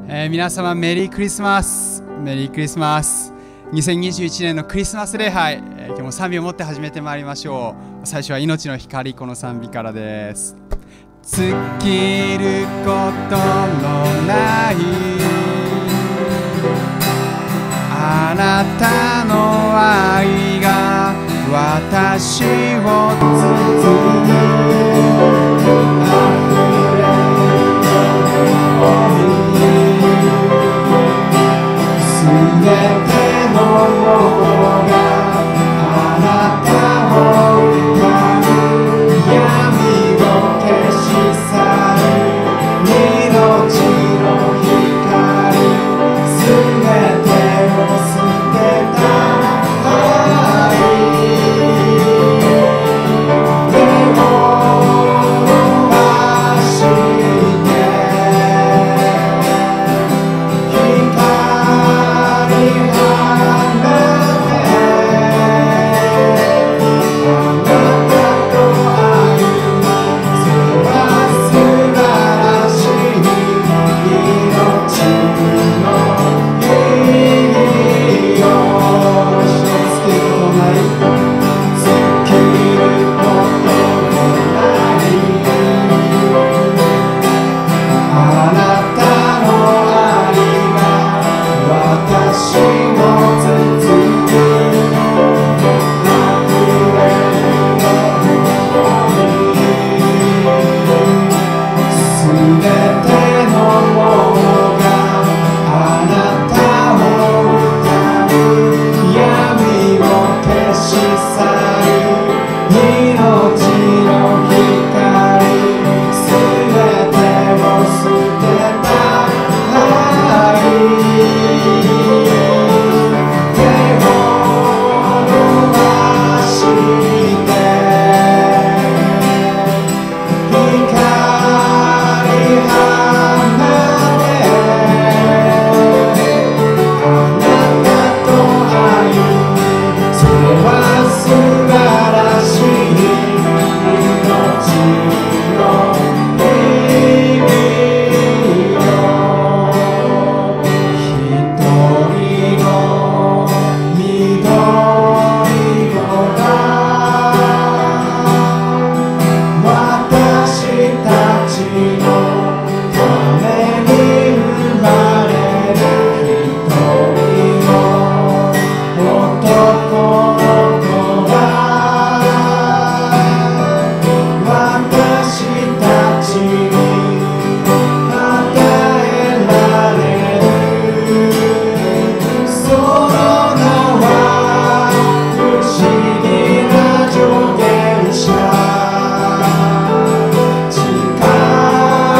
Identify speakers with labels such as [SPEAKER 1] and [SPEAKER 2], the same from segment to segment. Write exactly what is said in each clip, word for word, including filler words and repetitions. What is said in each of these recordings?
[SPEAKER 1] えー、皆様メリークリスマス。メリークリスマス。にせんにじゅういちねんのクリスマス礼拝、えー、今日も賛美を持って始めてまいりましょう。最初は命の光、この賛美からです。尽きることのないあなたの愛が私を包む。すべてのものがあなたを歌う。闇を消し去る命の光。すべてを捨てた愛。手を伸ばして力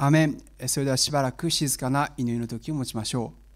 [SPEAKER 1] アーメン。それではしばらく静かな祈りの時を持ちましょう。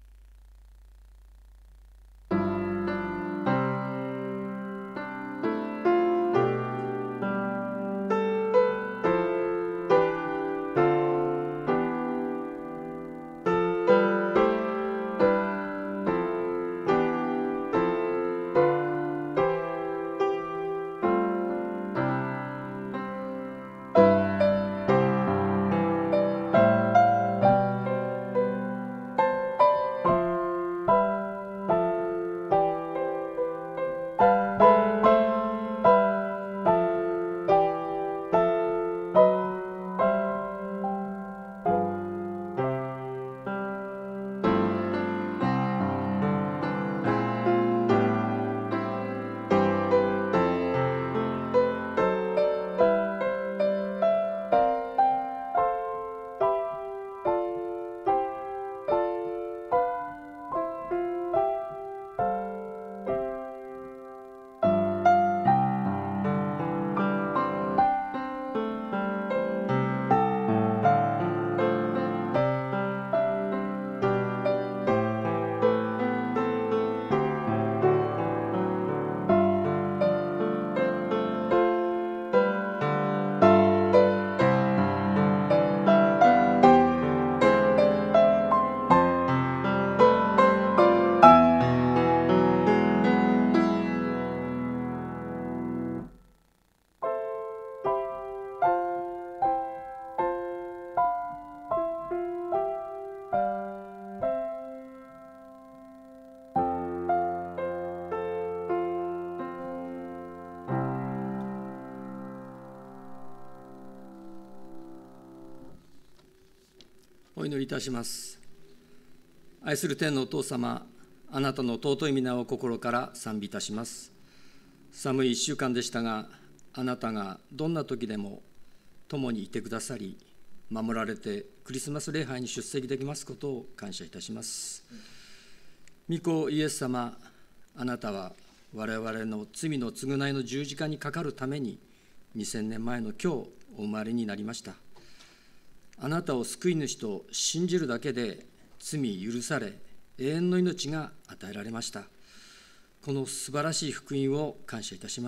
[SPEAKER 2] お祈りいたします。愛する天のお父様、あなたの尊い皆を心から賛美いたします。寒いいっしゅうかんでしたが、あなたがどんな時でも共にいてくださり、守られてクリスマス礼拝に出席できますことを感謝いたします。御子イエス様、あなたは我々の罪の償いの十字架にかかるためににせんねんまえの今日お生まれになりました。あなたを救い主と信じるだけで罪許され永遠の命が与えられました。この素晴らしい福音を感謝いたします。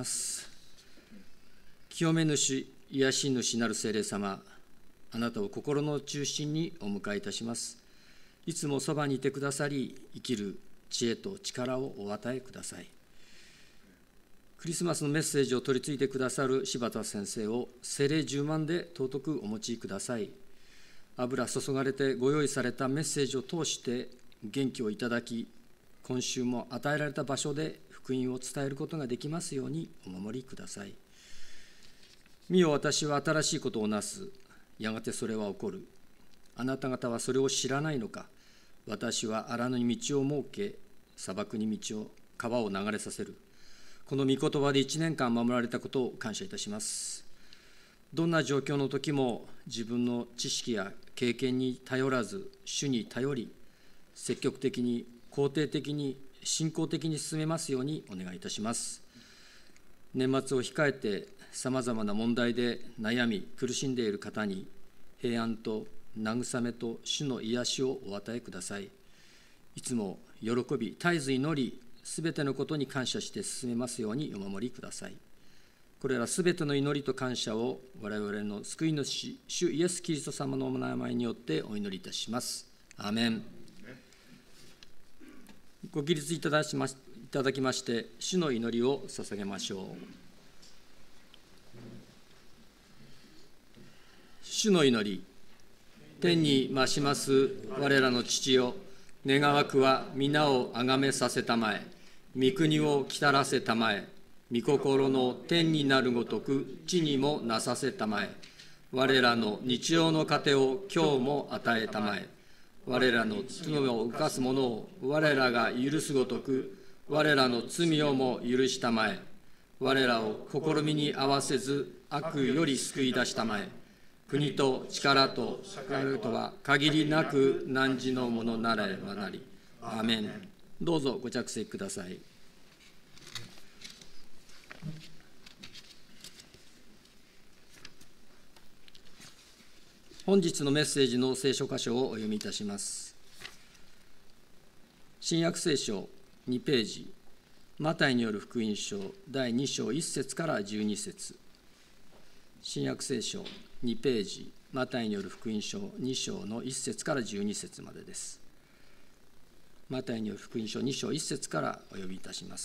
[SPEAKER 2] 清め主、癒し主なる聖霊様、あなたを心の中心にお迎えいたします。いつもそばにいてくださり、生きる知恵と力をお与えください。クリスマスのメッセージを取り次いでくださる柴田先生を聖霊十万で尊くお持ちください。油注がれてご用意されたメッセージを通して元気をいただき、今週も与えられた場所で福音を伝えることができますようにお守りください。見よ、私は新しいことをなす。やがてそれは起こる。あなた方はそれを知らないのか。私は荒野に道を設け、砂漠に道を、川を流れさせる。この御言葉で一年間守られたことを感謝いたします。どんな状況の時も自分の知識や経験に頼らず、主に頼り、積極的に肯定的に信仰的に進めますようにお願いいたします。年末を控えてさまざまな問題で悩み苦しんでいる方に平安と慰めと主の癒しをお与えください。いつも喜び絶えず祈り、すべてのことに感謝して進めますようにお守りください。これらすべての祈りと感謝を我々の救い主、主イエス・キリスト様のお名前によってお祈りいたします。アーメン。ご起立いただきまし、いただきまして、主の祈りを捧げましょう。主の祈り。天に増します我らの父よ、願わくは皆をあがめさせたまえ、御国を来たらせたまえ、御心の天になるごとく地にもなさせたまえ。我らの日常の糧を今日も与えたまえ。我らの罪を犯す者を我らが許すごとく、我らの罪をも許したまえ。我らを試みに合わせず悪より救い出したまえ。国と力と栄とは限りなく汝のものなればなり。アーメン。どうぞご着席ください。 本日のメッセージの聖書箇所をお読みいたします。新約聖書にページ、マタイによる福音書だいに章いっ節からじゅうに節。新約聖書にページ、マタイによる福音書に章のいっ節からじゅうに節までです。マタイによる福音書に章いっ節からお読みいたします。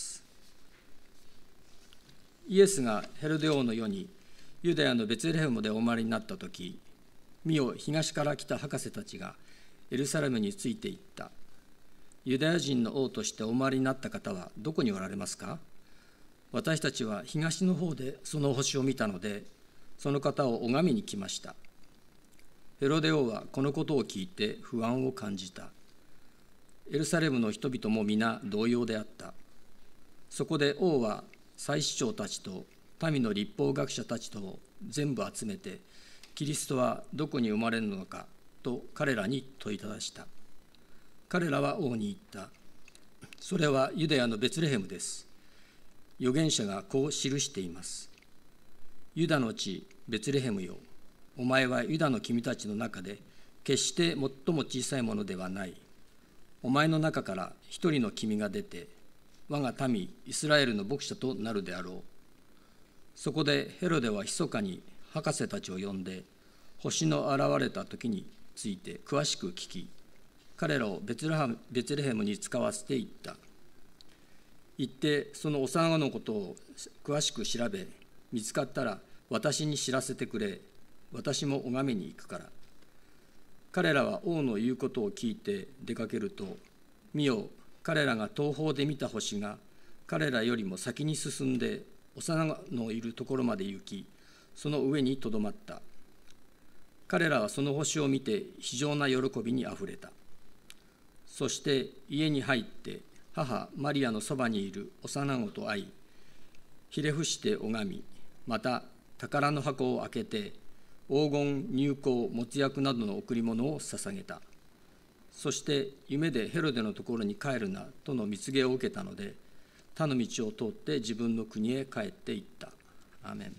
[SPEAKER 2] イエスがヘロデ王の世にユダヤのベツレヘムでお生まれになったとき、見よ、東から来た博士たちがエルサレムについていった。ユダヤ人の王としてお生まれになった方はどこにおられますか？私たちは東の方でその星を見たので、その方を拝みに来ました。ヘロデ王はこのことを聞いて不安を感じた。エルサレムの人々も皆同様であった。そこで王は祭司長たちと民の律法学者たちとを全部集めて、キリストはどこに生まれるのかと彼らに問いただした。彼らは王に言った。それはユダヤのベツレヘムです。預言者がこう記しています。ユダの地ベツレヘムよ、お前はユダの君たちの中で決して最も小さいものではない。お前の中から一人の君が出て、我が民イスラエルの牧者となるであろう。そこでヘロデは密かに博士たちを呼んで、星の現れた時について詳しく聞き、彼らをベツレハム、ベツレヘムに使わせていった。行ってその幼子のことを詳しく調べ、見つかったら私に知らせてくれ。私も拝みに行くから。彼らは王の言うことを聞いて出かけると、見よ、彼らが東方で見た星が彼らよりも先に進んで幼子のいるところまで行き、その上にとどまった。彼らはその星を見て非常な喜びにあふれた。そして家に入って母マリアのそばにいる幼子と会い、ひれ伏して拝み、また宝の箱を開けて黄金、乳香、没薬などの贈り物を捧げた。そして夢でヘロデのところに帰るなとの蜜告を受けたので、他の道を通って自分の国へ帰っていった。アーメン。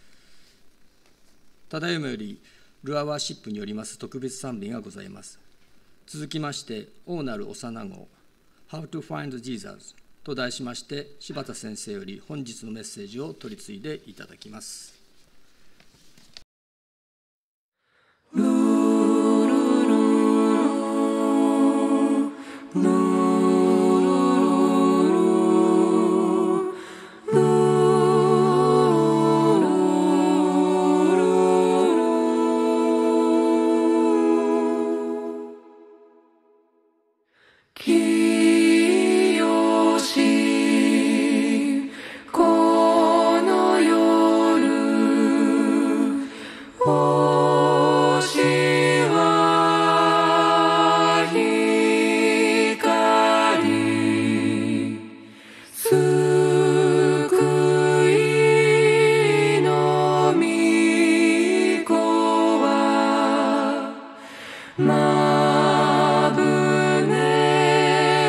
[SPEAKER 2] ただいまよりルアワーシップによります特別賛美がございます。続きまして、王なる幼子 How to Find Jesus と題しまして、柴田先生より本日のメッセージを取り次いでいただきます。
[SPEAKER 3] まぶね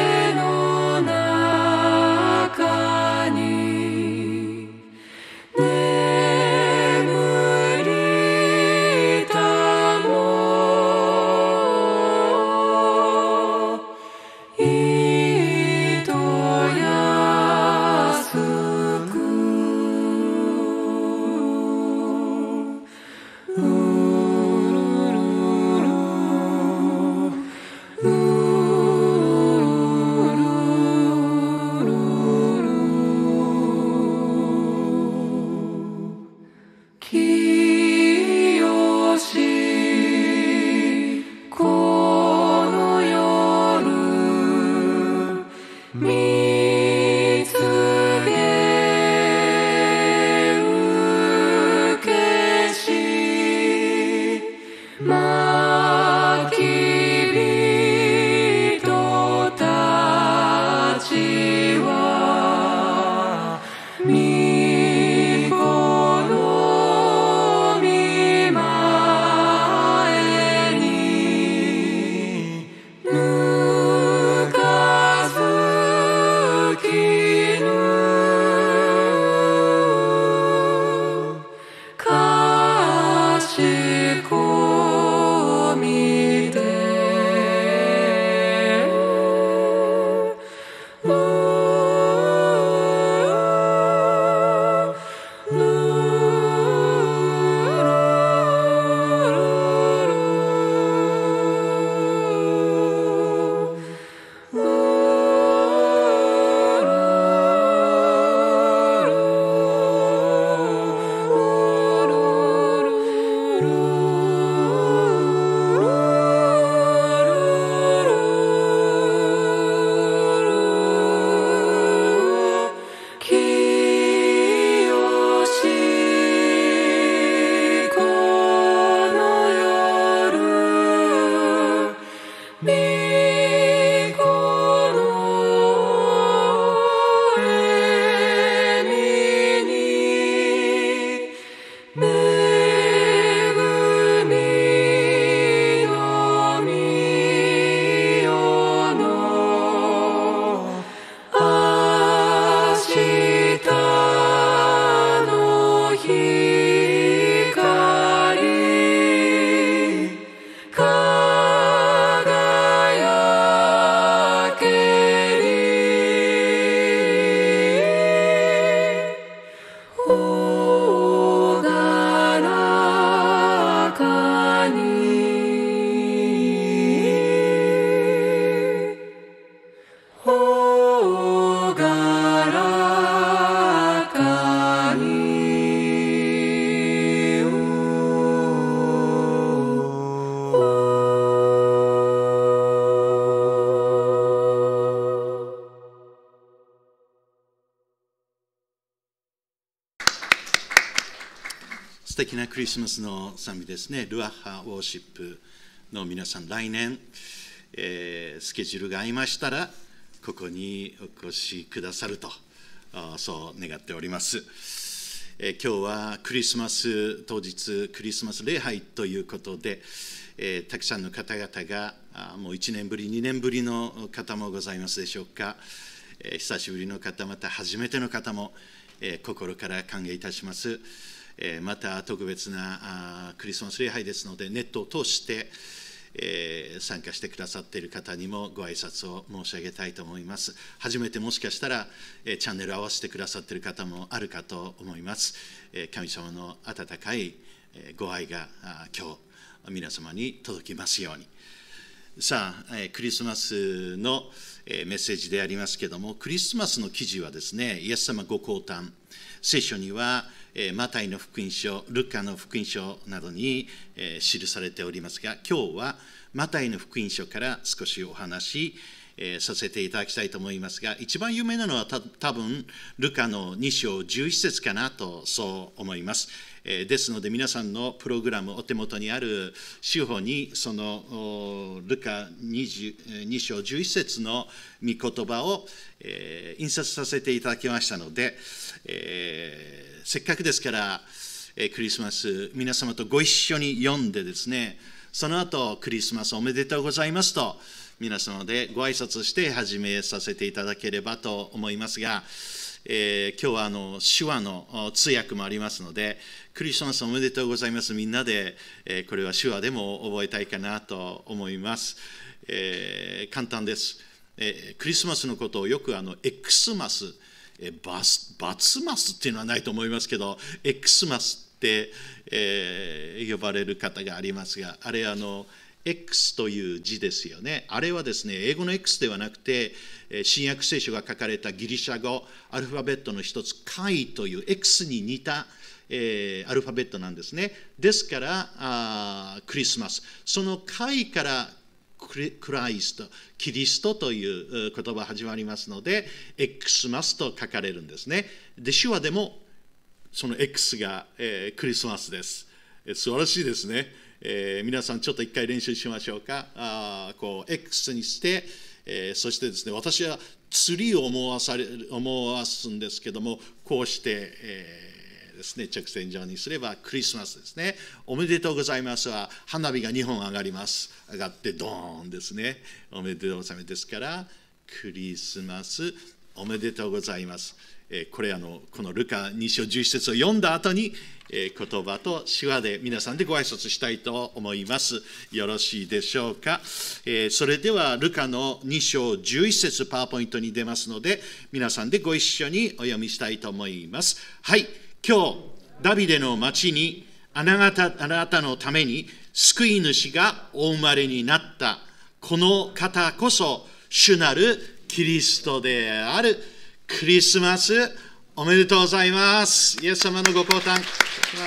[SPEAKER 3] 素敵なクリスマスの賛美ですね。ルアッハウォーシップの皆さん、来年、えー、スケジュールが合いましたら、ここにお越しくださると、そう願っております。えー、今日はクリスマス当日、クリスマス礼拝ということで、えー、たくさんの方々が、もういちねんぶり、にねんぶりの方もございますでしょうか。えー、久しぶりの方、また初めての方も、えー、心から歓迎いたします。えー、また特別なあクリスマス礼拝ですので、ネットを通して、えー、参加してくださっている方にもご挨拶を申し上げたいと思います。初めてもしかしたら、えー、チャンネルを合わせてくださっている方もあるかと思います。えー、神様の温かい、えー、ご愛があ今日皆様に届きますように。さあ、えー、クリスマスの、えー、メッセージでありますけれども、クリスマスの記事はですね、イエス様ご降誕、聖書には、えー、マタイの福音書、ルカの福音書などに、えー、記されておりますが、今日はマタイの福音書から少しお話、えー、させていただきたいと思いますが、一番有名なのはた多分ルカのに章じゅういち節かなとそう思います。えー、ですので皆さんのプログラム、お手元にある手法にそのルカに章じゅういち節の御言葉を、えー、印刷させていただきましたので、えー、せっかくですから、えー、クリスマス皆様とご一緒に読んでですね、その後クリスマスおめでとうございますと皆様でご挨拶して始めさせていただければと思いますが、えー、今日はあの手話の通訳もありますので、クリスマスおめでとうございます。みんなで、えー、これは手話でも覚えたいかなと思います。えー、簡単です、えー。クリスマスのことをよくあの X マス、えー、バス、バツマスっていうのはないと思いますけど、X マスって、えー、呼ばれる方がありますが、あれあの、X という字ですよね。あれはですね、英語の X ではなくて、新約聖書が書かれたギリシャ語、アルファベットの一つ、カイという X に似た、えー、アルファベットなんですね。ですから、あクリスマス。そのカイからクリ、クライスト、キリストという言葉が始まりますので、X マスと書かれるんですね。で、手話でもその X が、えー、クリスマスです。えー、素晴らしいですね。えー、皆さんちょっと一回練習しましょうか。あこう X にして、えー、そしてですね、私は釣りを思わされ思わすんですけども、こうして、えー、ですね、直線上にすればクリスマスですね。おめでとうございますは花火がにほん上がります。上がってドーンですね。おめでとうございますですから、クリスマスおめでとうございます。えー、これあのこのルカに章じゅういち節を読んだ後に、えー、言葉と手話で皆さんでご挨拶したいと思います。よろしいでしょうか。えー、それではルカのに章じゅういち節パワーポイントに出ますので、皆さんでご一緒にお読みしたいと思います。はい、今日ダビデの町にあなた、あなたのために救い主がお生まれになった。この方こそ主なるキリストである。クリスマスおめでとうございます。イエス様のご降誕しますね。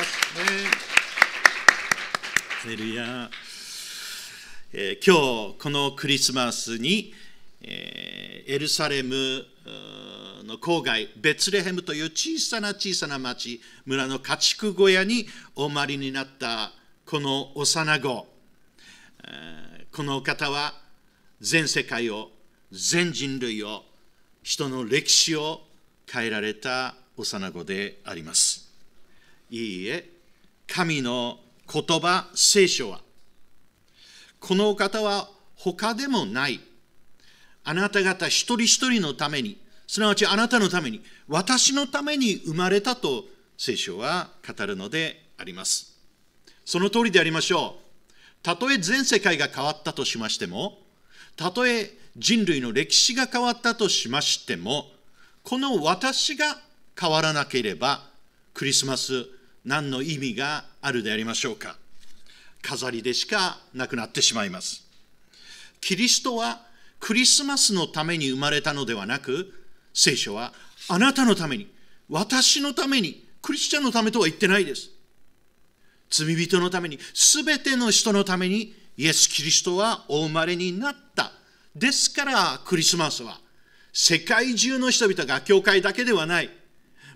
[SPEAKER 3] ハレルヤ、えー、今日このクリスマスに、えー、エルサレムの郊外ベツレヘムという小さな小さな町、村の家畜小屋にお生まれになったこの幼子、えー、この方は全世界を全人類を人の歴史を変えられた幼子であります。いいえ、神の言葉、聖書は、このお方は他でもない、あなた方一人一人のために、すなわちあなたのために、私のために生まれたと聖書は語るのであります。その通りでありましょう。たとえ全世界が変わったとしましても、たとえ人類の歴史が変わったとしましても、この私が変わらなければ、クリスマス何の意味があるでありましょうか。飾りでしかなくなってしまいます。キリストはクリスマスのために生まれたのではなく、聖書はあなたのために、私のために、クリスチャンのためとは言ってないです。罪人のために、すべての人のために、イエス・キリストはお生まれになった。ですからクリスマスは世界中の人々が教会だけではない、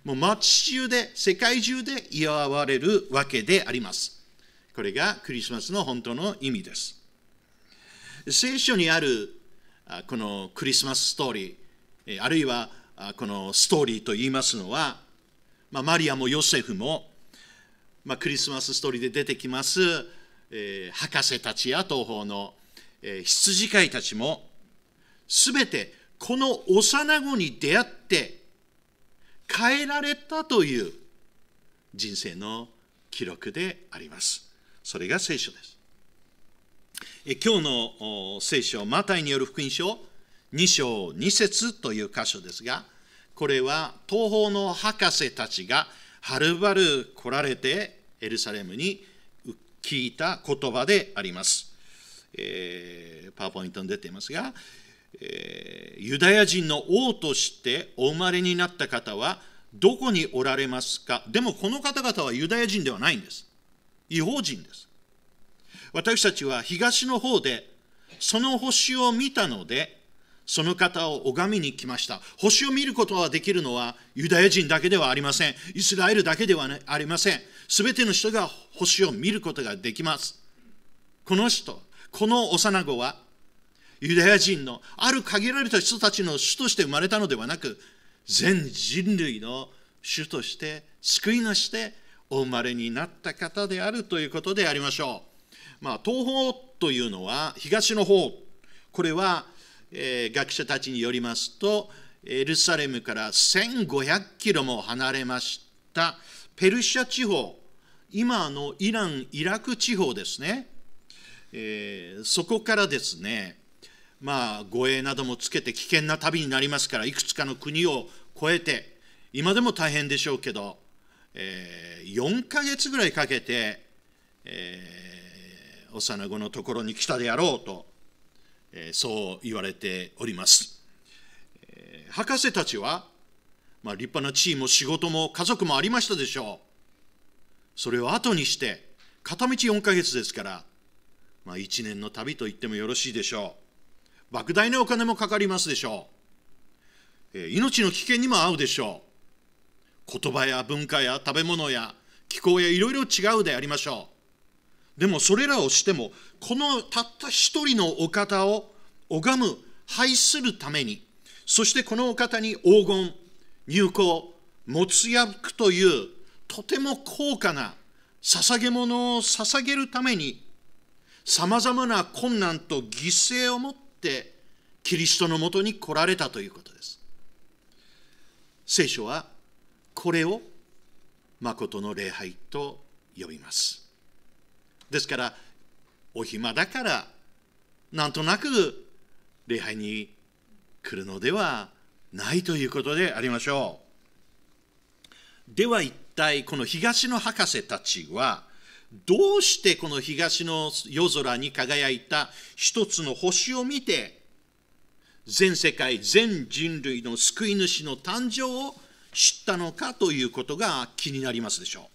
[SPEAKER 3] もう街中で、世界中で祝われるわけであります。これがクリスマスの本当の意味です。聖書にあるこのクリスマスストーリー、あるいはこのストーリーと言いますのは、まあ、マリアもヨセフも、まあ、クリスマスストーリーで出てきます、えー、博士たちや東方の、えー、羊飼いたちも、すべてこの幼子に出会って変えられたという人生の記録であります。それが聖書です。え今日の聖書、マタイによる福音書に章に節という箇所ですが、これは東方の博士たちがはるばる来られてエルサレムに聞いた言葉であります。えー、パワーポイントに出ていますが、えー、ユダヤ人の王としてお生まれになった方はどこにおられますか。でもこの方々はユダヤ人ではないんです。異邦人です。私たちは東の方でその星を見たので、その方を拝みに来ました。星を見ることができるのはユダヤ人だけではありません。イスラエルだけではありません。すべての人が星を見ることができます。この人、この幼子はユダヤ人のある限られた人たちの主として生まれたのではなく、全人類の主として救い主でお生まれになった方であるということでありましょう。まあ、東方というのは東の方、これは、えー、学者たちによりますと、エルサレムからせんごひゃくキロも離れましたペルシャ地方、今のイラン・イラク地方ですね、えー、そこからですね、まあ、護衛などもつけて危険な旅になりますから、いくつかの国を越えて、今でも大変でしょうけど、えー、よんかげつぐらいかけて、えー、幼子のところに来たであろうと、えー、そう言われております。えー、博士たちは、まあ、立派な地位も仕事も家族もありましたでしょう。それを後にして、片道よんかげつですから、まあ、いちねんの旅と言ってもよろしいでしょう。莫大なお金もかかりますでしょう。えー、命の危険にも合うでしょう。言葉や文化や食べ物や気候やいろいろ違うでありましょう。でもそれらをしても、このたった一人のお方を拝む、拝するために、そしてこのお方に黄金、入香、没薬というとても高価な捧げ物を捧げるために、さまざまな困難と犠牲をもってキリストのもとに来られたということです。聖書はこれを誠の礼拝と呼びます。ですから、お暇だからなんとなく礼拝に来るのではないということでありましょう。では一体この東の博士たちはどうしてこの東の夜空に輝いた一つの星を見て、全世界全人類の救い主の誕生を知ったのかということが気になりますでしょう。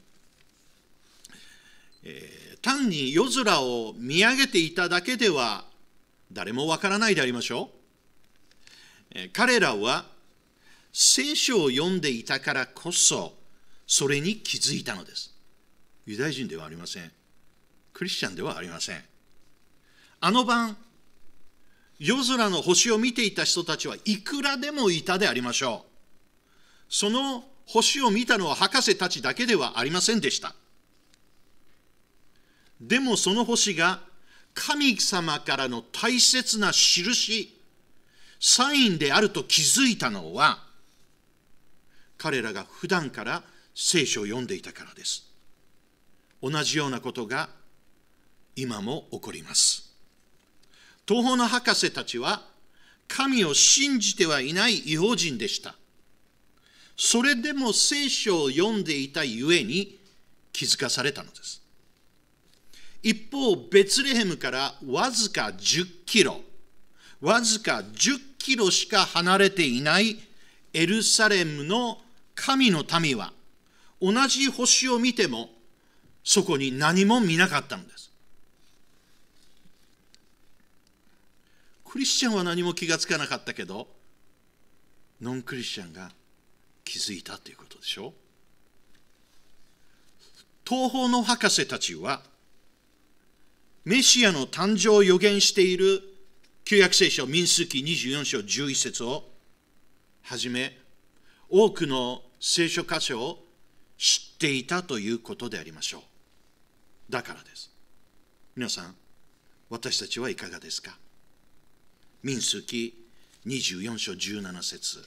[SPEAKER 3] えー、単に夜空を見上げていただけでは誰もわからないでありましょう。えー、彼らは聖書を読んでいたからこそそれに気づいたのです。ユダヤ人ではありません。クリスチャンではありません。あの晩、夜空の星を見ていた人たちはいくらでもいたでありましょう。その星を見たのは博士たちだけではありませんでした。でもその星が神様からの大切な印、サインであると気づいたのは、彼らが普段から聖書を読んでいたからです。同じようなことが今も起こります。東方の博士たちは神を信じてはいない異邦人でした。それでも聖書を読んでいたゆえに気づかされたのです。一方、ベツレヘムからわずかじゅっキロ、わずかじゅっキロしか離れていないエルサレムの神の民は、同じ星を見てもそこに何も見なかったのです。クリスチャンは何も気がつかなかったけど、ノンクリスチャンが気づいたということでしょう。東方の博士たちは、メシアの誕生を予言している旧約聖書民数記にじゅうよん章じゅういち節をはじめ、多くの聖書箇所を知っていたということでありましょう。だからです。皆さん、私たちはいかがですか？民数記にじゅうよん章じゅうなな節。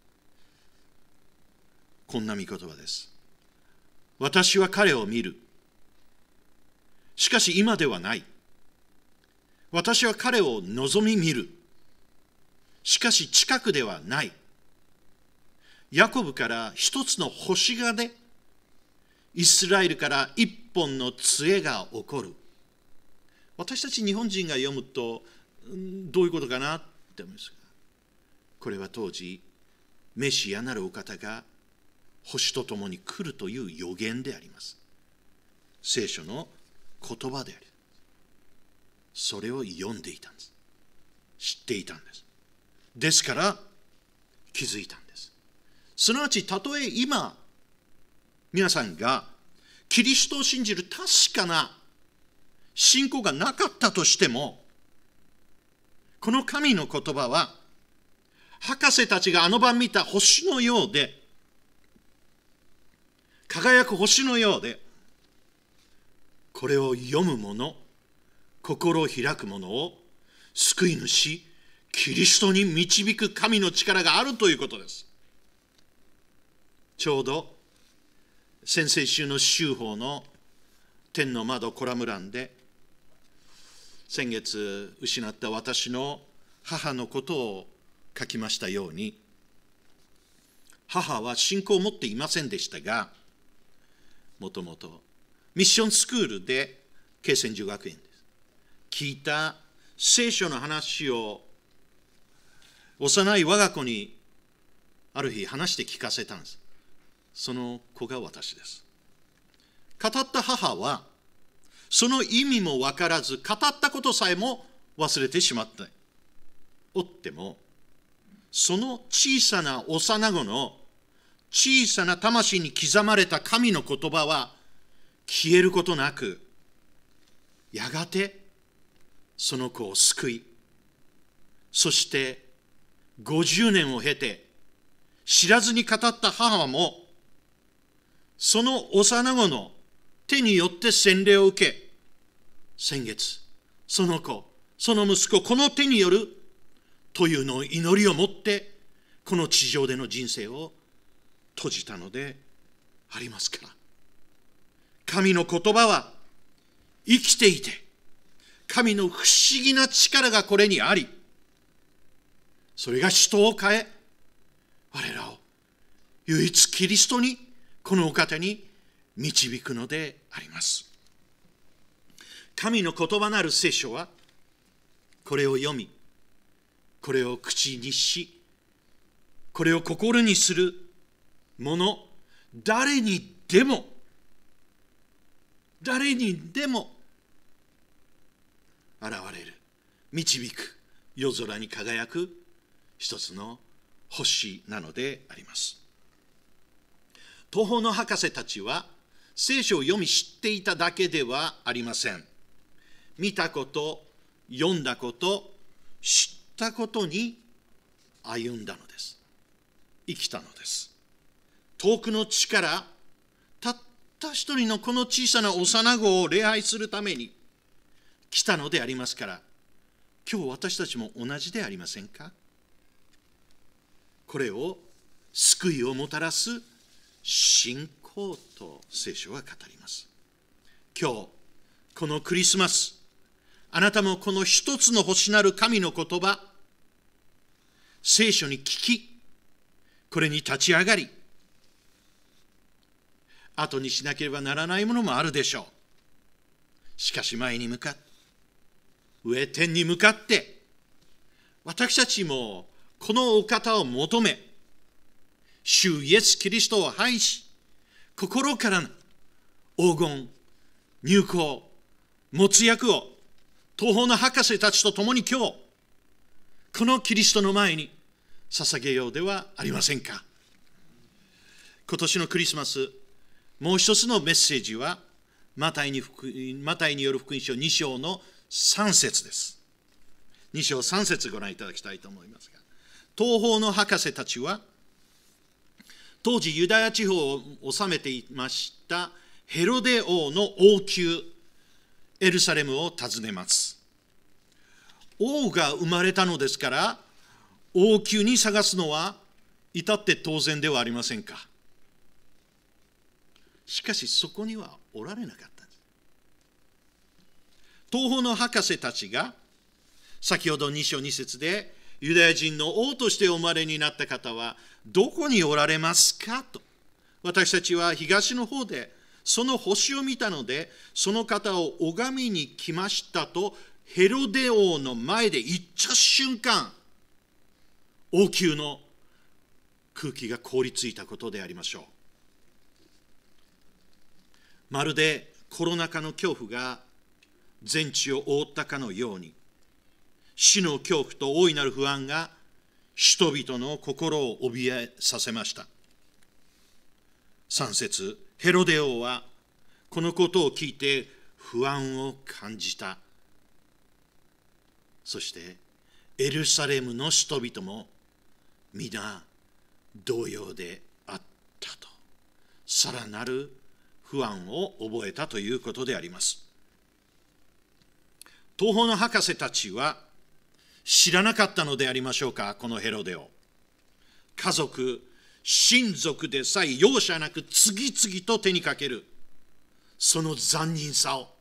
[SPEAKER 3] こんな御言葉です。私は彼を見る。しかし今ではない。私は彼を望み見る。しかし近くではない。ヤコブから一つの星がで、イスラエルから一本の杖が起こる。私たち日本人が読むと、どういうことかなって思いますが、これは当時、メシアなるお方が星とともに来るという予言であります。聖書の言葉であり、それを読んでいたんです。知っていたんです。ですから気づいたんです。すなわち、たとえ今、皆さんがキリストを信じる確かな信仰がなかったとしても、この神の言葉は、博士たちがあの晩見た星のようで、輝く星のようで、これを読む者、心を開く者を救い主、キリストに導く神の力があるということです。ちょうど先々週の週報の天の窓コラム欄で、先月失った私の母のことを書きましたように、母は信仰を持っていませんでしたが、もともとミッションスクールで恵泉女学園です。聞いた聖書の話を幼い我が子にある日話して聞かせたんです。その子が私です。語った母はその意味も分からず、語ったことさえも忘れてしまったおっても、その小さな幼子の小さな魂に刻まれた神の言葉は消えることなく、やがてその子を救い、そしてごじゅうねんを経て知らずに語った母も、その幼子の手によって洗礼を受け、先月その子、その息子、この手によるというのを祈りを持って、この地上での人生を閉じたのでありますから。神の言葉は生きていて、神の不思議な力がこれにあり、それが人を変え、我らを唯一キリストに、このお方に導くのであります。神の言葉なる聖書は、これを読み、これを口にし、これを心にする者、誰にでも、誰にでも現れる、導く、夜空に輝く一つの星なのであります。東方の博士たちは聖書を読み知っていただけではありません。見たこと、読んだこと、知ったことに歩んだのです。生きたのです。遠くの地からたった一人のこの小さな幼子を礼拝するために来たのでありますから、今日私たちも同じでありませんか？これを救いをもたらす信仰と聖書は語ります。今日このクリスマス、あなたもこの一つの星なる神の言葉、聖書に聞き、これに立ち上がり、後にしなければならないものもあるでしょう。しかし前に向かって、上天に向かって、私たちもこのお方を求め、主イエス・キリストを拝し、心からの黄金、入香、没薬を東方の博士たちと共に今日、このキリストの前に捧げようではありませんか。 今年のクリスマス、もう一つのメッセージは、マタイに福マタイによる福音書に章のさん節です。に章さん節ご覧いただきたいと思いますが、東方の博士たちは、当時ユダヤ地方を治めていましたヘロデ王の王宮、エルサレムを訪ねます。王が生まれたのですから、王宮に探すのは至って当然ではありませんか。しかしそこにはおられなかったんです。東方の博士たちが、先ほどに章に節で、ユダヤ人の王としてお生まれになった方はどこにおられますかと。私たちは東の方でその星を見たので、その方を拝みに来ましたとヘロデ王の前で言っちゃう瞬間、王宮の空気が凍りついたことでありましょう。まるでコロナ禍の恐怖が全地を覆ったかのように、死の恐怖と大いなる不安が人々の心を怯えさせました。さん節、ヘロデ王はこのことを聞いて不安を感じた。そしてエルサレムの人々も皆同様であったと、さらなる不安を覚えたということであります。東方の博士たちは知らなかったのでありましょうか、このヘロデを。家族、親族でさえ容赦なく次々と手にかける、その残忍さを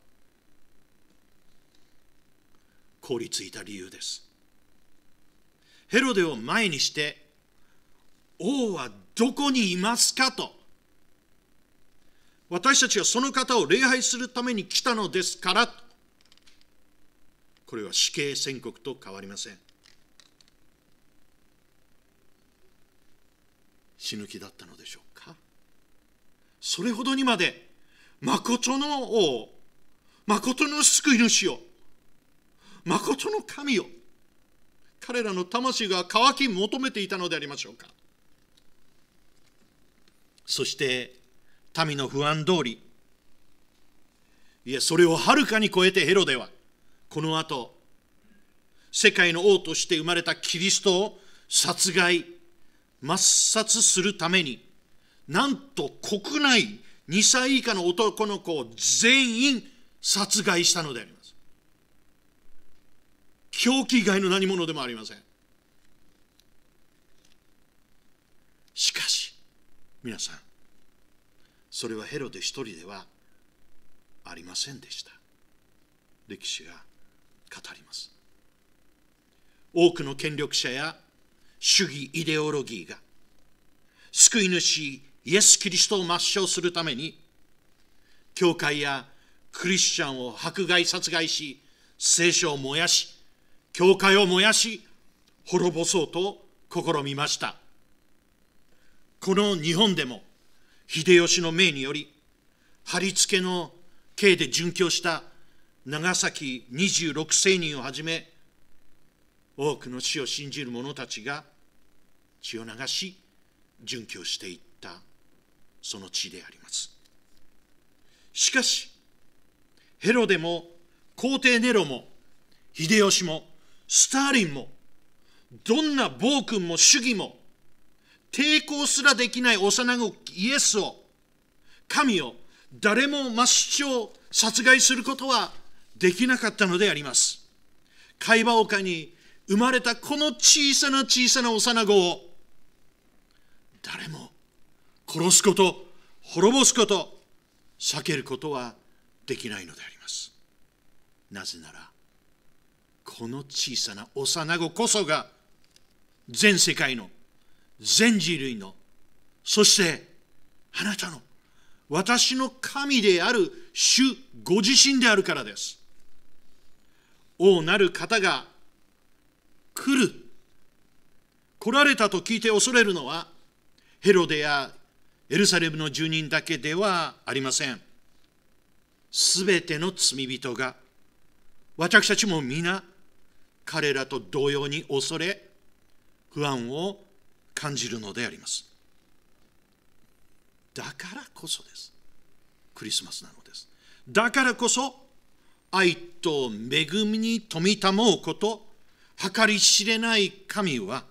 [SPEAKER 3] 凍りついた理由です。ヘロデを前にして、王はどこにいますかと。私たちはその方を礼拝するために来たのですからと。これは死刑宣告と変わりません。死ぬ気だったのでしょうか。それほどにまで、まことの王、まことの救い主を、まことの神を、彼らの魂が渇き求めていたのでありましょうか。そして民の不安通り、いやそれをはるかに超えてヘロデはこの後、世界の王として生まれたキリストを殺害、抹殺するために、なんと国内にさい以下の男の子を全員殺害したのであります。狂気以外の何者でもありません。しかし、皆さん、それはヘロデ一人ではありませんでした。歴史が語ります。多くの権力者や主義イデオロギーが救い主イエス・キリストを抹消するために、教会やクリスチャンを迫害殺害し、聖書を燃やし、教会を燃やし、滅ぼそうと試みました。この日本でも秀吉の命により、貼り付けの刑で殉教した長崎にじゅうろくせいにんをはじめ、多くの死を信じる者たちが血を流し殉教していったその地であります。しかしヘロデも皇帝ネロも秀吉もスターリンも、どんな暴君も主義も抵抗すらできない幼子イエスを、神を誰も抹消殺害することはできなかったのであります。海馬丘に生まれたこの小さな小さな幼子を誰も殺すこと、滅ぼすこと、避けることはできないのであります。なぜなら、この小さな幼子こそが全世界の、全人類の、そしてあなたの、私の神である主ご自身であるからです。王なる方が来る、来られたと聞いて恐れるのは、ヘロデやエルサレムの住人だけではありません。すべての罪人が、私たちも皆、彼らと同様に恐れ、不安を感じるのであります。 だからこそです。クリスマスなのです。だからこそ、愛と恵みに富み保うこと、計り知れない神は、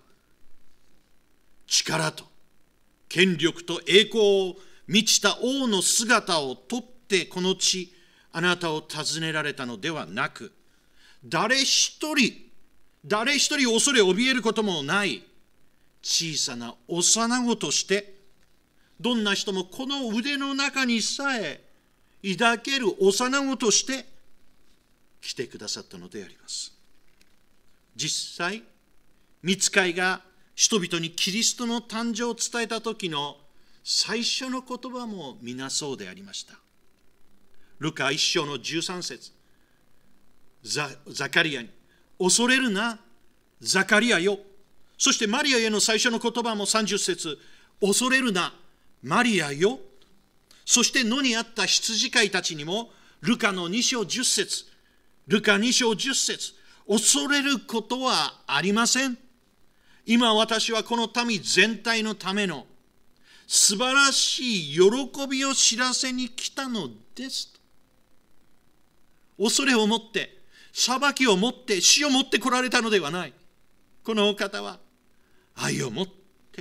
[SPEAKER 3] 力と権力と栄光を満ちた王の姿をとってこの地、あなたを訪ねられたのではなく、誰一人、誰一人恐れ怯えることもない小さな幼子として、どんな人もこの腕の中にさえ抱ける幼子として来てくださったのであります。実際、御使いが人々にキリストの誕生を伝えた時の最初の言葉も皆そうでありました。ルカ一章のじゅうさん節、ザ, ザカリアに、恐れるな、ザカリアよ。そしてマリアへの最初の言葉もさんじゅう節、恐れるな、マリアよ。そして野にあった羊飼いたちにも、ルカのに章じゅう節、ルカに章じゅう節、恐れることはありません。今私はこの民全体のための素晴らしい喜びを知らせに来たのです。恐れを持って、裁きを持って、死を持って来られたのではない。このお方は愛を持って、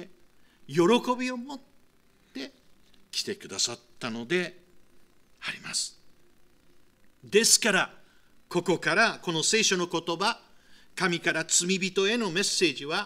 [SPEAKER 3] 喜びを持って来てくださったのであります。ですから、ここからこの聖書の言葉、神から罪人へのメッセージは、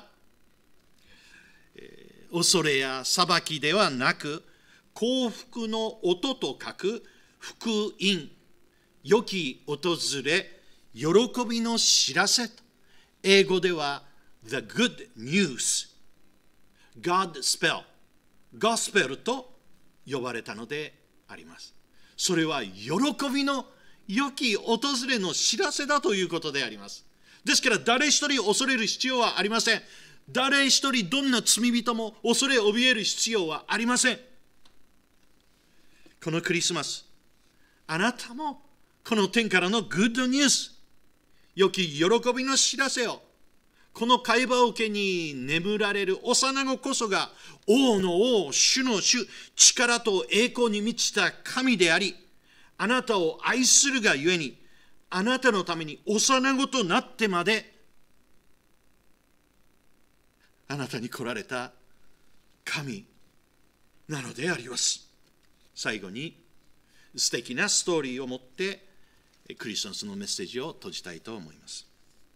[SPEAKER 3] えー、恐れや裁きではなく、幸福の音と書く福音、良き訪れ、喜びの知らせと、英語では The Good News、God Spell、Gospel と呼ばれたのであります。それは喜びの良き訪れの知らせだということであります。ですから誰一人恐れる必要はありません。誰一人どんな罪人も恐れ怯える必要はありません。このクリスマス、あなたもこの天からのグッドニュース、良き喜びの知らせを、この会話を受けに眠られる幼子こそが王の王、主の主、力と栄光に満ちた神であり、あなたを愛するがゆえに、あなたのために幼子となってまで、あなたに来られた神なのであります。最後に素敵なストーリーを持ってクリスマスのメッセージを閉じたいと思います。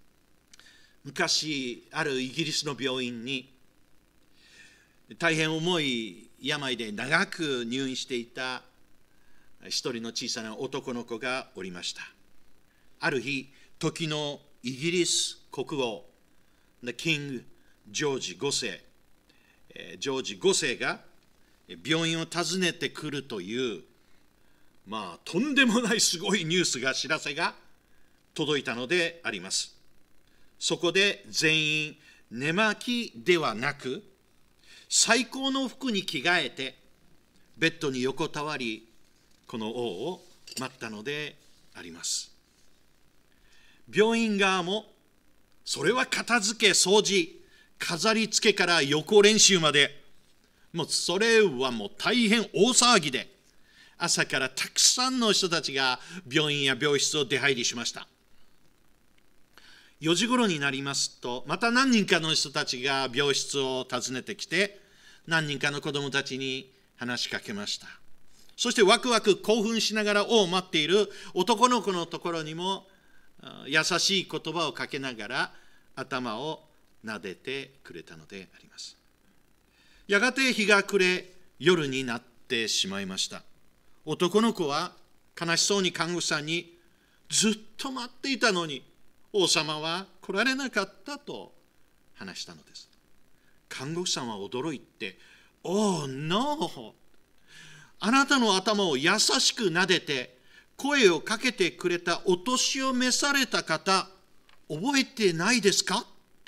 [SPEAKER 3] 昔、あるイギリスの病院に大変重い病で長く入院していた一人の小さな男の子がおりました。ある日、時のイギリス国王、キング・ジョージご世、ジョージご世が病院を訪ねてくるという、まあ、とんでもないすごいニュースが、知らせが届いたのであります。そこで全員、寝巻きではなく、最高の服に着替えて、ベッドに横たわり、この王を待ったのであります。病院側も、それは片付け、掃除、飾り付けから予行練習まで、もうそれはもう大変大騒ぎで、朝からたくさんの人たちが病院や病室を出入りしました。よじ頃になりますと、また何人かの人たちが病室を訪ねてきて、何人かの子供たちに話しかけました。そしてワクワク興奮しながら王を待っている男の子のところにも優しい言葉をかけながら頭を撫でてくれたのであります。やがて日が暮れ、夜になってしまいました。男の子は悲しそうに看護師さんに、ずっと待っていたのに王様は来られなかったと話したのです。看護師さんは驚いて、Oh no! あなたの頭を優しく撫でて声をかけてくれたお年を召された方、覚えてないですかって。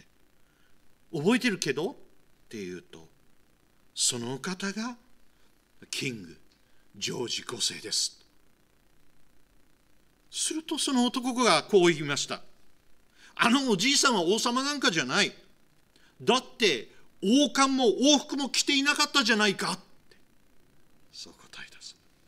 [SPEAKER 3] 覚えてるけどって言うと、その方がキングジョージご世です。するとその男がこう言いました。あのおじいさんは王様なんかじゃない。だって王冠も王服も着ていなかったじゃないかって。 そう答えた。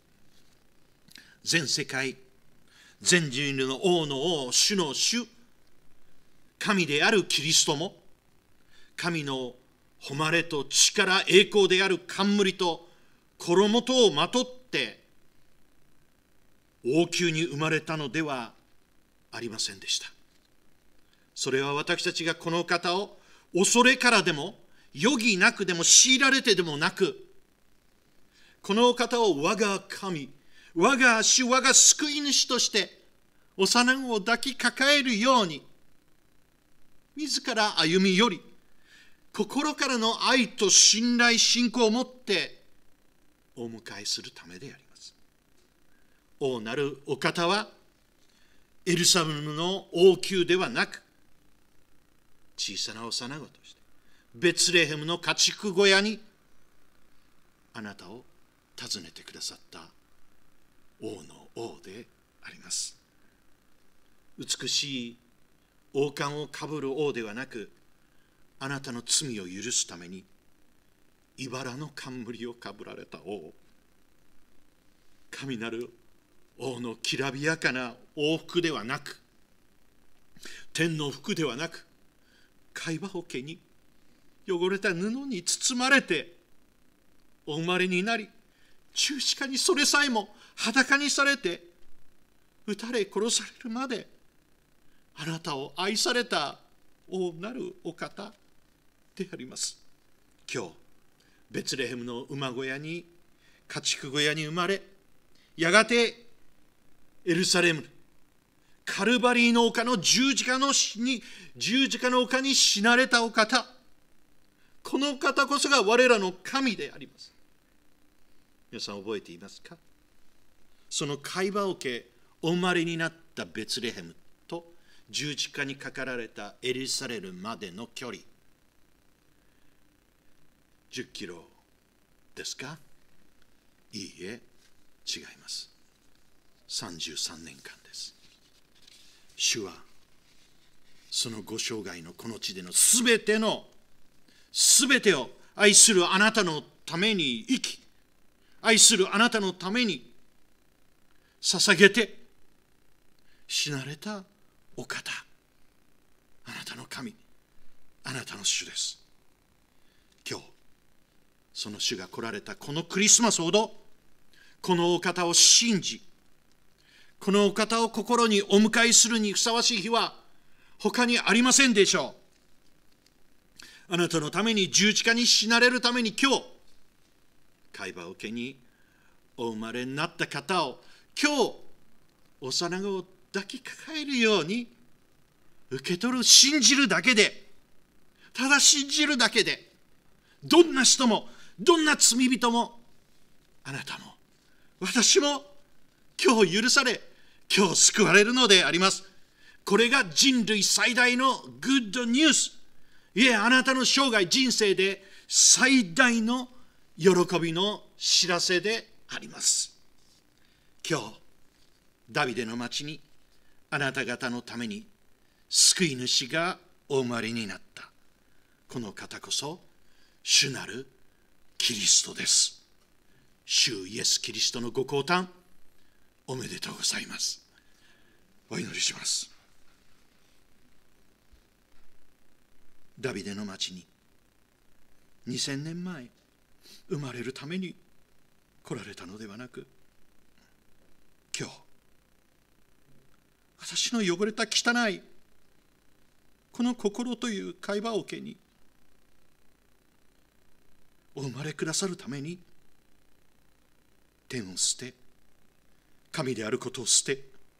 [SPEAKER 3] 全世界、全人類の王の王、主の主、神であるキリストも、神の誉れと力、栄光である冠と衣とをまとって王宮に生まれたのではありませんでした。それは私たちがこの方を恐れからでも余儀なくでも強いられてでもなく、この方を我が神、我が主、我が救い主として幼子を抱きかかえるように自ら歩み寄り、心からの愛と信頼、信仰を持ってお迎えするためであります。王なるお方はエルサレムの王宮ではなく、小さな幼子としてベツレヘムの家畜小屋にあなたを訪ねてくださった王の王であります。美しい王冠をかぶる王ではなく、あなたの罪を許すために茨の冠をかぶられた王、神なる王のきらびやかな王服ではなく、天の服ではなく、貝羽桶に汚れた布に包まれてお生まれになり、十字架にそれさえも裸にされて撃たれ殺されるまであなたを愛された王なるお方であります。今日ベツレヘムの馬小屋に、家畜小屋に生まれ、やがてエルサレム、カルバリーの丘の十字架の死に十字架の丘に死なれたお方、この方こそが我らの神であります。皆さん覚えていますか？その貝羽桶、お生まれになったベツレヘムと十字架にかかられたエルサレムまでの距離、じゅっキロですか？いいえ、違います。さんじゅうさんねんかんです。主はそのご生涯のこの地でのすべてのすべてを愛するあなたのために生き、愛するあなたのために捧げて死なれたお方、あなたの神、あなたの主です。今日その主が来られたこのクリスマスほど、このお方を信じ、このお方を心にお迎えするにふさわしい日は他にありませんでしょう。あなたのために十字架に死なれるために、今日貝羽桶にお生まれになった方を今日幼子を抱きかかえるように受け取る、信じるだけで、ただ信じるだけで、どんな人もどんな罪人も、あなたも私も今日許され、今日救われるのであります。これが人類最大のグッドニュース、いえ、あなたの生涯人生で最大の喜びの知らせであります。今日ダビデの町にあなた方のために救い主がお生まれになった。この方こそ主なるキリストです。主イエス・キリストのご降誕おめでとうございます。お祈りします。ダビデの町ににせんねんまえ生まれるために来られたのではなく、今日私の汚れた汚いこの心という貝羽桶にお生まれくださるために、天を捨て、神であることを捨て、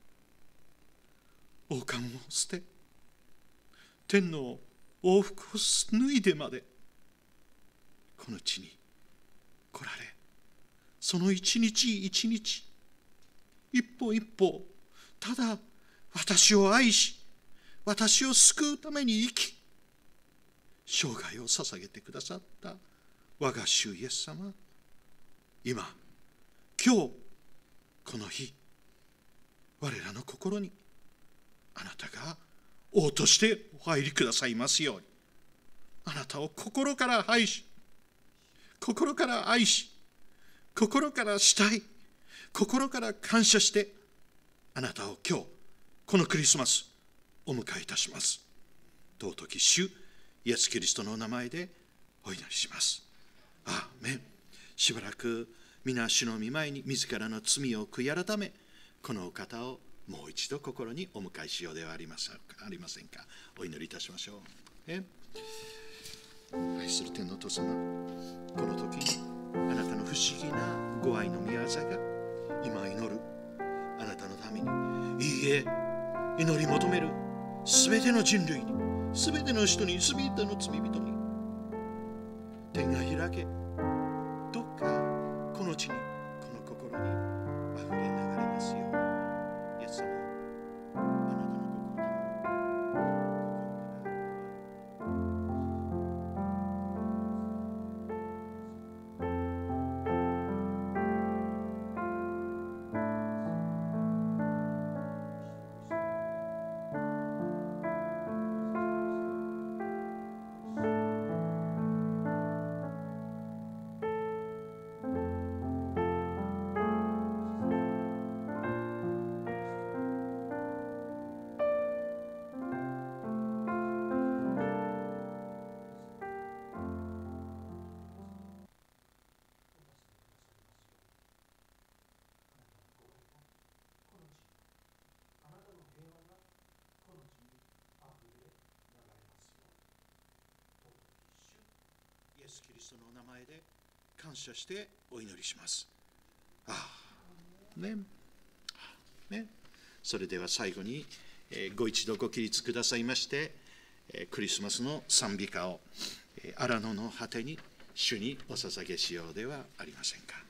[SPEAKER 3] 王冠を捨て、天の王服を脱いでまでこの地に来られ、その一日一日、一歩一歩、ただ私を愛し、私を救うために生き、生涯を捧げてくださった我が主イエス様、今、今日、この日、我らの心にあなたが王としてお入りくださいますように、あなたを心から愛し、心から愛し、 心からしたい、心から感謝して、あなたを今日、このクリスマス、お迎えいたします。尊き主イエス・キリストの名前でお祈りします。アーメン。しばらく皆主の御前に自らの罪を悔い改め、このお方をもう一度心にお迎えしようではありませんか。ありませんか。お祈りいたしましょう。え愛する天のお父様、この時にあなたの不思議なご愛の御業が今祈るあなたのために、いいえ、祈り求めるすべての人類に、すべての人に、すべての罪人に天が開け、どうかこの地に、この心にあふれ流れますよう。イエス様、あなたの心にイエス・キリストの名前で感謝してお祈りします。ああ、ね。ね。それでは最後に、えー、ご一度ご起立くださいまして、えー、クリスマスの賛美歌を、えー、荒野の果てに主にお捧げしようではありませんか。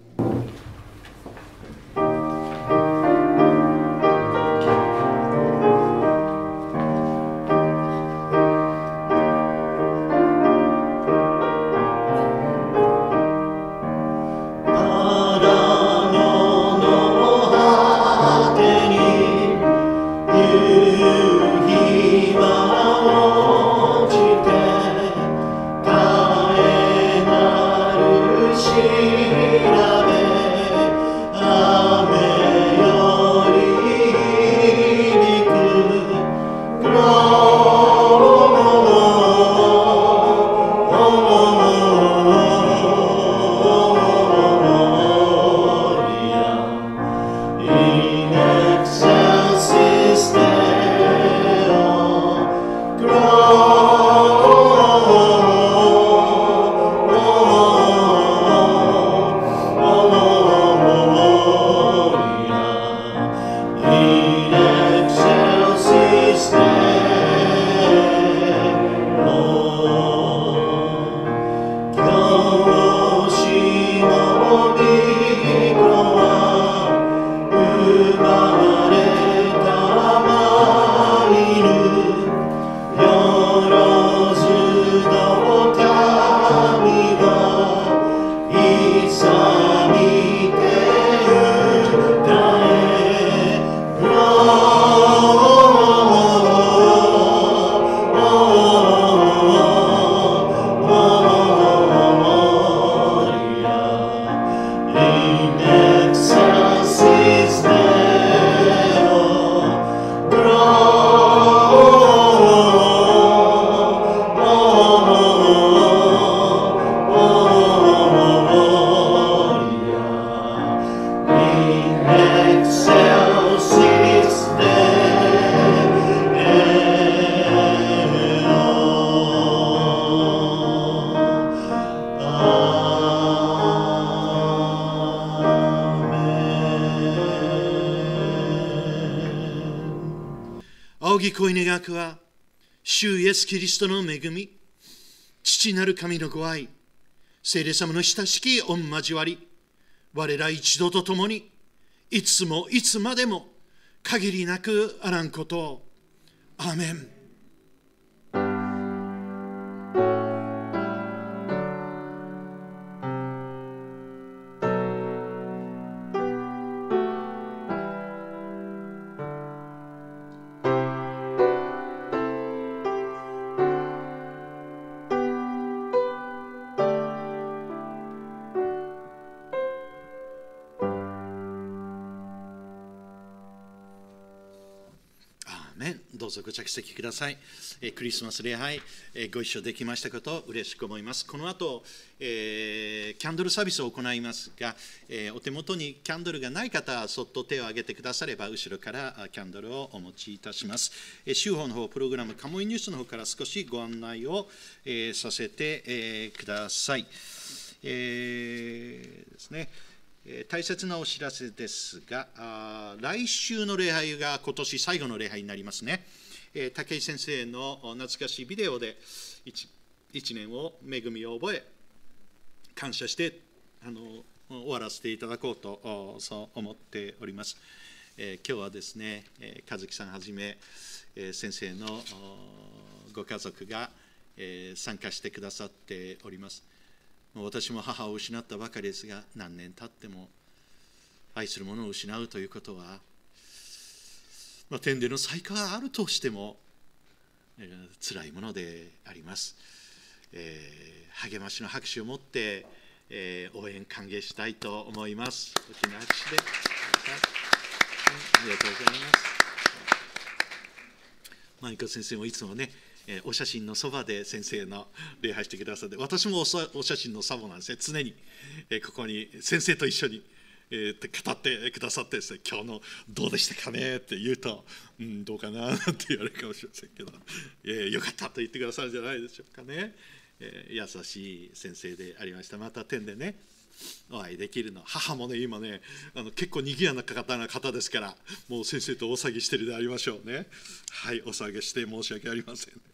[SPEAKER 3] 仰ぎ恋願くは、主イエス・キリストの恵み、父なる神のご愛、聖霊様の親しき御交わり、我ら一同と共に、いつもいつまでも限りなくあらんことを。アーメン。 ぞご着席ください。クリスマス礼拝ご一緒できましたことを嬉しく思います。この後、えー、キャンドルサービスを行いますが、えー、お手元にキャンドルがない方はそっと手を挙げてくだされば後ろからキャンドルをお持ちいたします。えー、週報の方プログラムカモイニュースの方から少しご案内を、えー、させて、えー、ください。えー、ですね。大切なお知らせですが、来週の礼拝が今年最後の礼拝になりますね。武井先生の懐かしいビデオで 1, 1年を恵みを覚え、感謝してあの終わらせていただこうとそう思っております。今日はですね、和樹さんはじめ先生のご家族が参加してくださっております。私も母を失ったばかりですが、何年経っても愛する者を失うということは、まあ、天での再会があるとしても、えー、辛いものであります。えー、励ましの拍手を持って、えー、応援歓迎したいと思います。大きな拍手でありがとうございます。マニコ先生もいつもね、えー、お写真のそばで先生の礼拝してくださって、私も お, お写真のそばなんですね。常に、えー、ここに先生と一緒に、えー、語ってくださってですね、今日のどうでしたかねって言うと、うん、どうかななんて言われるかもしれませんけど、えー、よかったと言ってくださるんじゃないでしょうかね。えー、優しい先生でありました。また天でね、お会いできるの。母もね、今ね、あの結構にぎやな方な方ですから、もう先生と大騒ぎしてるでありましょうね。はい、お騒ぎして申し訳ありませんね。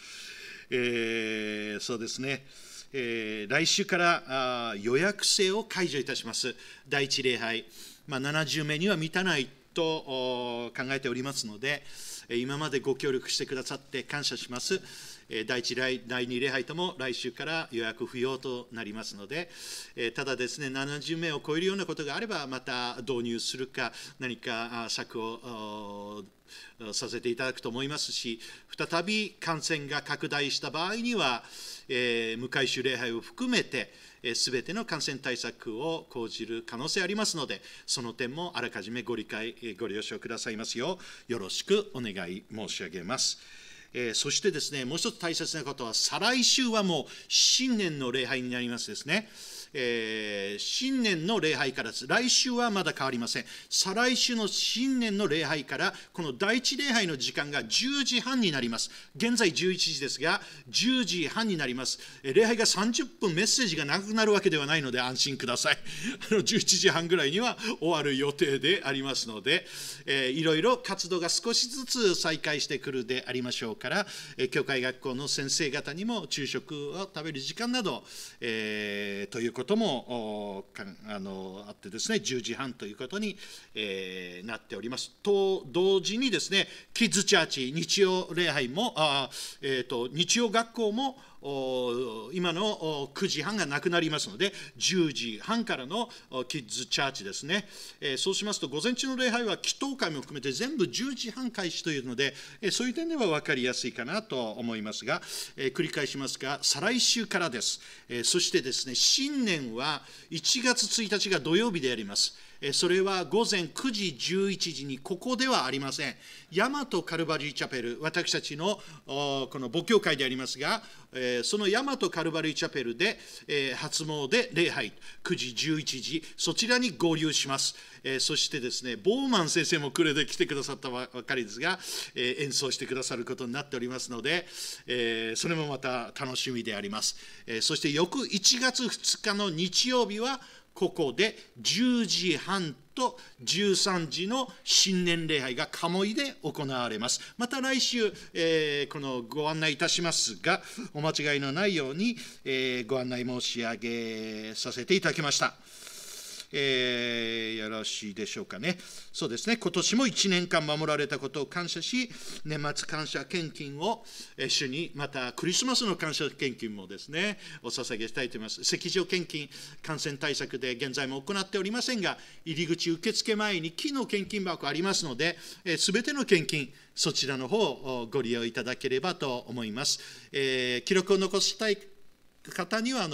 [SPEAKER 3] えー、そうですね、えー、来週からあ予約制を解除いたします。第一礼拝、まあ、ななじゅうめいには満たないと考えておりますので、今までご協力してくださって感謝します。第一、第二礼拝とも来週から予約不要となりますので、ただですね、ななじゅうめいを超えるようなことがあれば、また導入するか、何か策をさせていただくと思いますし、再び感染が拡大した場合には、えー、無回収礼拝を含めて、すべての感染対策を講じる可能性ありますので、その点もあらかじめご理解、ご了承くださいますよう、よろしくお願い申し上げます。えー、そしてですね、もう一つ大切なことは、再来週はもう新年の礼拝になりますですね。えー、新年の礼拝からです。来週はまだ変わりません。再来週の新年の礼拝から、この第一礼拝の時間がじゅうじはんになります。現在じゅういちじですが、じゅうじはんになります。礼拝がさんじゅっぷんメッセージがなくなるわけではないので安心ください。あのじゅういちじはんぐらいには終わる予定でありますので、えー、いろいろ活動が少しずつ再開してくるでありましょうから、えー、教会学校の先生方にも昼食を食べる時間など、えー、ということことも あ, のあってですね、じゅうじはんということに、えー、なっております。と同時にですね、キッズチャーチ、日曜礼拝も、あ、えー、と日曜学校も今のくじはんがなくなりますので、じゅうじはんからのキッズチャーチですね。えー、そうしますと、午前中の礼拝は祈祷会も含めて全部じゅうじはん開始というので、えー、そういう点では分かりやすいかなと思いますが、えー、繰り返しますが、再来週からです。えー、そしてですね、新年はいちがつついたちが土曜日であります。それは午前くじじゅういちじにここではありません。大和カルバリーチャペル、私たちのこの母教会でありますが、その大和カルバリーチャペルで初詣礼拝くじじゅういちじ、そちらに合流します。そしてですね、ボーマン先生も暮れで来てくださったばかりですが、演奏してくださることになっておりますので、それもまた楽しみであります。そして翌いちがつふつかの日曜日はここでじゅうじはんとじゅうさんじの新年礼拝が鴨居で行われます。また来週、えー、このご案内いたしますが、お間違いのないように、えー、ご案内申し上げさせていただきました。えー、よろしいでしょうかね。そうですね、今年もいちねんかん守られたことを感謝し、年末感謝献金を主に、またクリスマスの感謝献金もですね、お捧げしたいと思います。席上献金、感染対策で現在も行っておりませんが、入り口受付前に木の献金箱ありますので、すべての献金、そちらの方をご利用いただければと思います。えー、記録を残したい方にはあの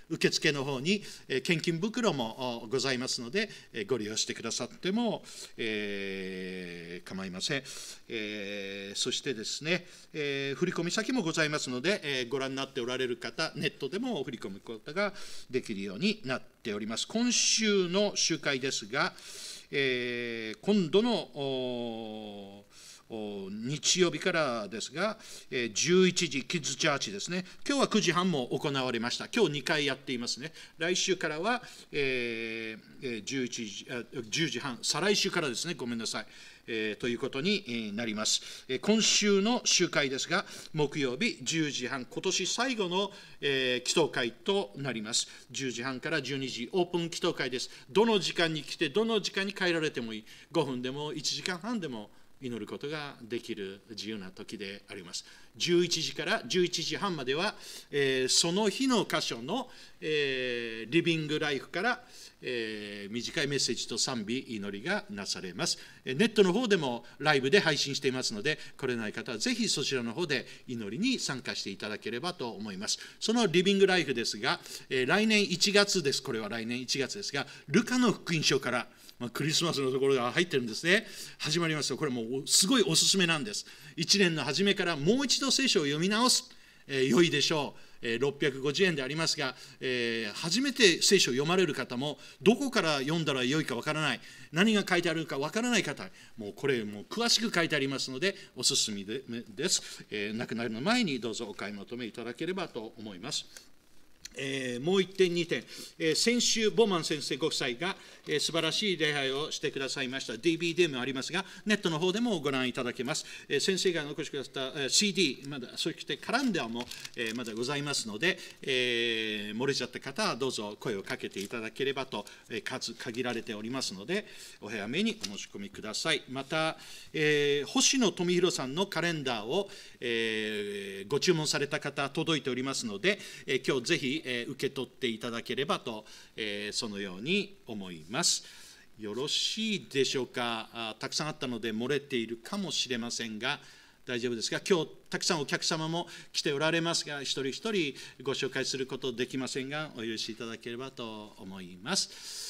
[SPEAKER 3] 受付の方に献金袋もございますので、ご利用してくださっても、えー、構いません。えー、そしてですね、えー、振込先もございますので、えー、ご覧になっておられる方、ネットでも振り込むことができるようになっております。今週の集会ですが、えー、今度の日曜日からですが、じゅういちじ、キッズチャーチですね、今日はくじはんも行われました。今日にかいやっていますね。来週からは、えー、じゅういちじ、じゅうじはん、再来週からですね、ごめんなさい。えー、ということになります。えー、今週の集会ですが、木曜日じゅうじはん、今年最後の、えー、祈祷会となります。じゅうじはんからじゅうにじ、オープン祈祷会です。どの時間に来て、どの時間に帰られてもいい。ごふんでもいちじかんはんでも祈ることができる自由な時であります。じゅういちじからじゅういちじはんまでは、えー、その日の箇所の、えー、リビングライフから、えー、短いメッセージと賛美、祈りがなされます。ネットの方でもライブで配信していますので、来れない方はぜひそちらの方で祈りに参加していただければと思います。そのリビングライフですが、えー、来年いちがつです。これは来年いちがつですが、ルカの福音書から、まあ、クリスマスのところが入ってるんですね。始まりますと、これもうすごいおすすめなんです。いちねんの初めからもう一度聖書を読み直す、えー、良いでしょう。えー、ろっぴゃくごじゅうえんでありますが、えー、初めて聖書を読まれる方も、どこから読んだら良いかわからない、何が書いてあるかわからない方、もうこれもう詳しく書いてありますので、おすすめです。えー、亡くなるの前にどうぞお買い求めいただければと思います。えー、もういってんにてん、えー、先週ボマン先生ご夫妻が、えー、素晴らしい礼拝をしてくださいました。 ディーブイディー もありますが、ネットの方でもご覧いただけます。えー、先生が残してくださった、えー、シーディー、まだそしてカランダーも、えー、まだございますので、えー、漏れちゃった方はどうぞ声をかけていただければと、えー、数限られておりますので、お早めにお申し込みください。また、えー、星野富弘さんのカレンダーを、えー、ご注文された方届いておりますので、えー、今日ぜひ受け取っていただければと、えー、そのように思います。よろしいでしょうか。あ、たくさんあったので漏れているかもしれませんが、大丈夫ですか。今日たくさんお客様も来ておられますが、一人一人ご紹介することできませんが、お許しいただければと思います。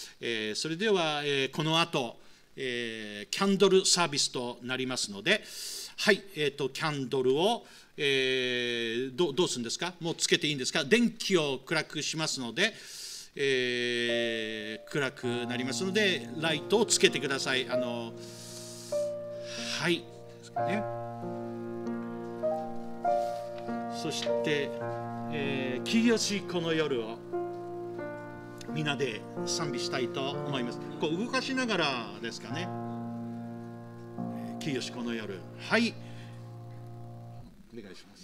[SPEAKER 3] えー、それでは、えー、この後、えー、キャンドルサービスとなりますので、はい、えーと、キャンドルをえー、ど, どうするんですか。もうつけていいんですか。電気を暗くしますので、えー、暗くなりますので、ライトをつけてください。あのはいですかね。そして、えー、清しこの夜をみんなで賛美したいと思います。こう動かしながらですかね。清しこの夜、はい、お願いします。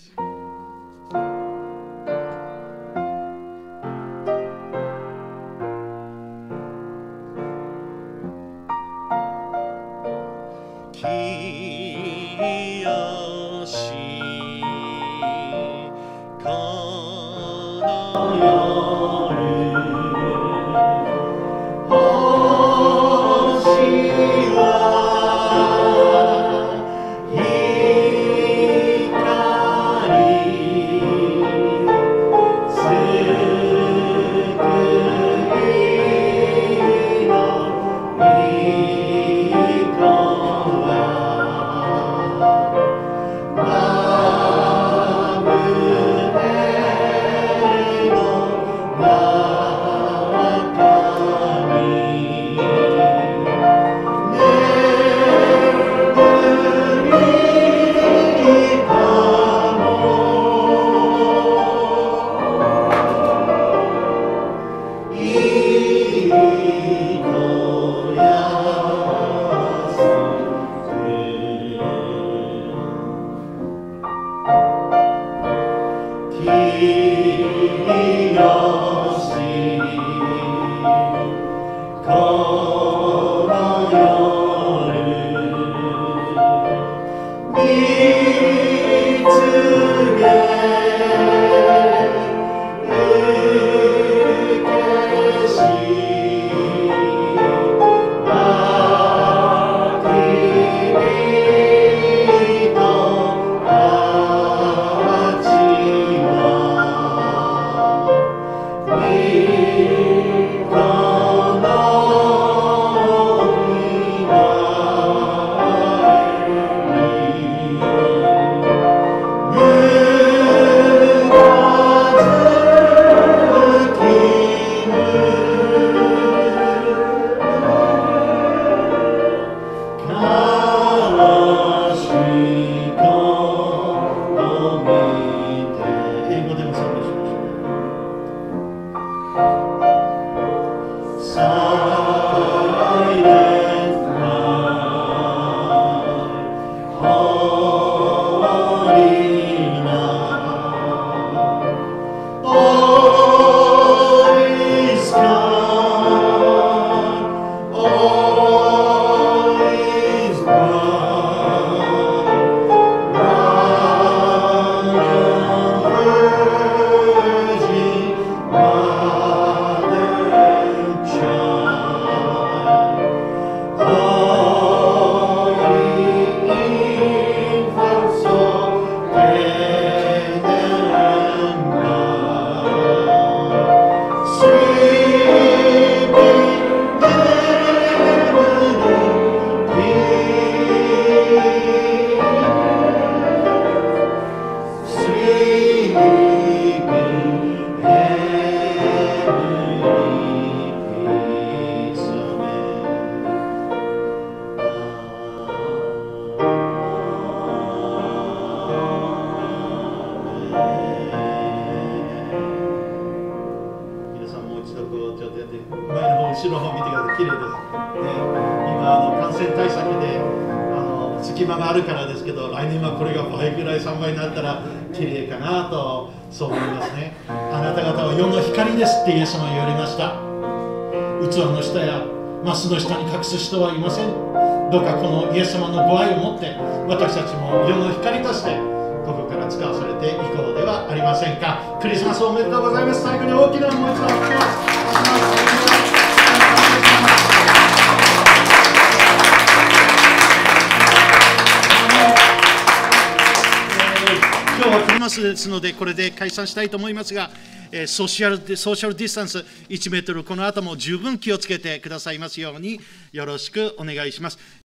[SPEAKER 1] Love
[SPEAKER 4] 後ろの方見てください。綺麗です、ね、今あの感染対策であの隙間があるからですけど、来年はこれが倍ぐらいさんばいになったら綺麗かなと、そう思いますね。あなた方は世の光ですってイエス様は言われました。器の下やマスの下に隠す人はいません。どうかこのイエス様のご愛を持って私たちも世の光としてここから使わされていこうではありませんか。クリスマスおめでとうございます。最後に大きなもう一度拍手をします。
[SPEAKER 3] 今日はクリスマスですので、これで解散したいと思いますが、えー、ソーシャル、ソーシャルディスタンスいちメートル、この後も十分気をつけてくださいますようによろしくお願いします。